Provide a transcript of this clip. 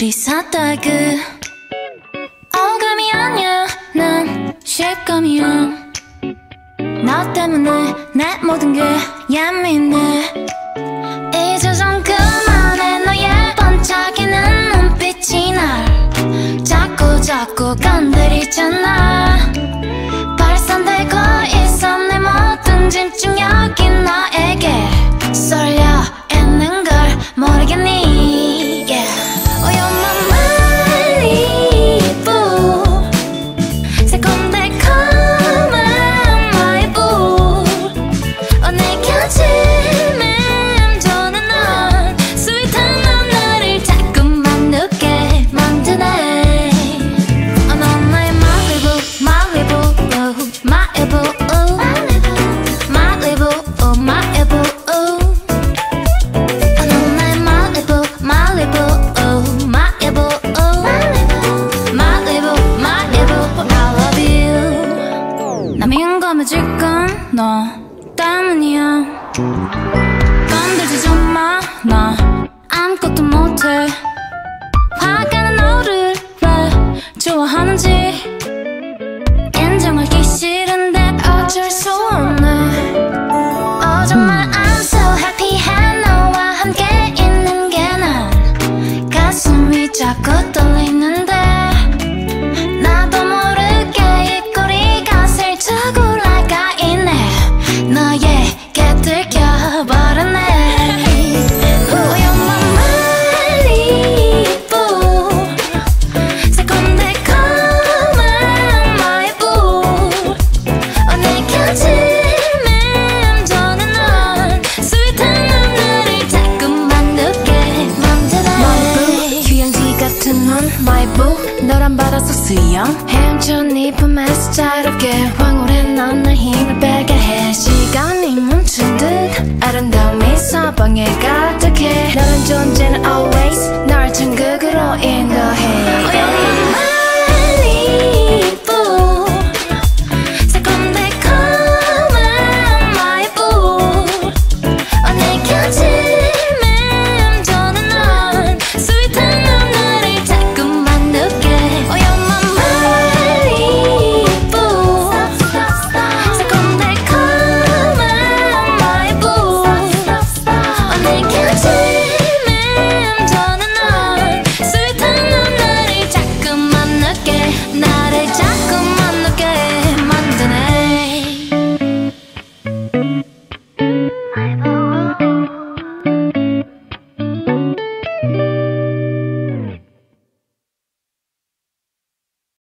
아무리 사다그 어감이 아니야 난 실감이야 나 때문에 내 모든 게 예민해 이제 좀 그만해 너의 번쩍이는 눈빛이 날 자꾸 건드리잖아 발산되고 있어 내 모든 집중력이 너에게 쏠려 있는 걸 모르겠니 yeah. Oh you're my Malibu 새콤달콤한 my boo 내 곁임에 맴도는 넌 스윗한 넌 나를 자꾸만 늦게 만드네 Oh 넌 나의 Malibu Malibu Malibu Malibu Malibu 지금 너 때문이야 건들지 좀 마 나 아무것도 못해 화가 난 너를 왜 좋아하는지 인정하기 싫은데 어쩔 수 없네 정말 I'm so happy 너와 함께 있는 게 난 가슴이 자꾸 떨리는데 나도 모르게 입꼬리가 슬쩍 너에게 들켜버렸네 Oh you're my Malibu 새콤달콤한 my boo 내 곁임에 맴도는 넌 스윗한 넌 나를 자꾸만 늦게 만드네 My boo 휴양지 같은 넌 my boo 너란 바다 속 수영 헤엄쳐 네 품에서 자유롭게 황홀해 넌 날 힘을 빼게 해 시간이 멈춘 듯 아름다움이 서방에 가득해 너란 존재는 always 널